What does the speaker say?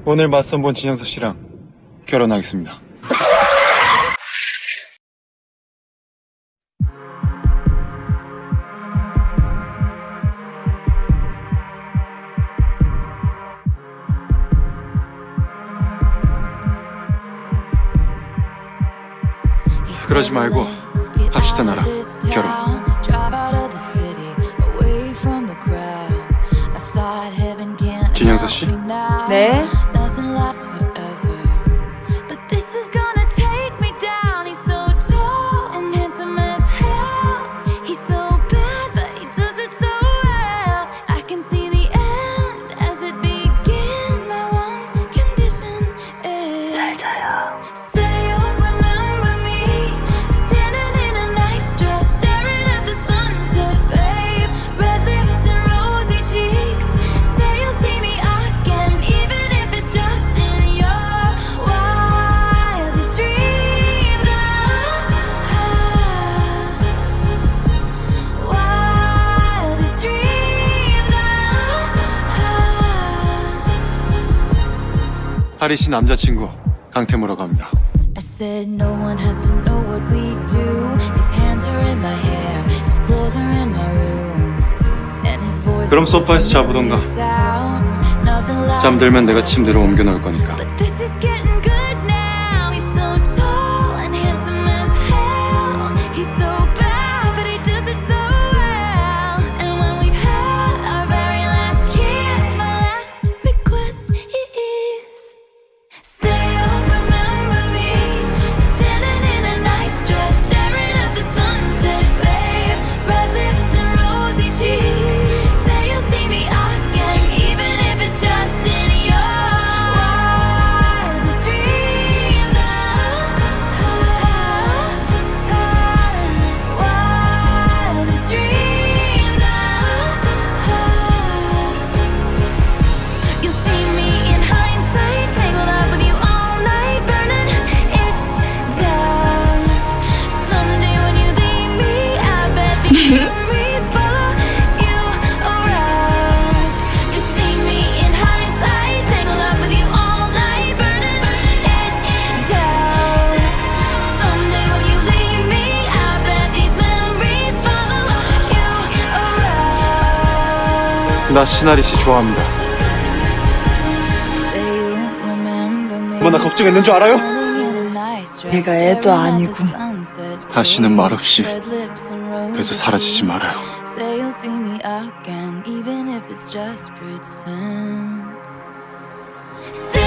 오늘 맞선 본 진영석 씨랑 결혼하겠습니다. 그러지 말고 합시다 나랑 결혼. 진영석 씨? 네? 하리 씨 남자친구 강태무라고 합니다. 그럼 소파에서 자보던가. 잠들면 내가 침대로 옮겨 놓을 거니까. 나 신하리 씨 좋아합니다. 뭐 나 걱정했는 줄 알아요? 얘가 애도 아니고. 다시는 말없이 그래서 사라지지 말아요. Say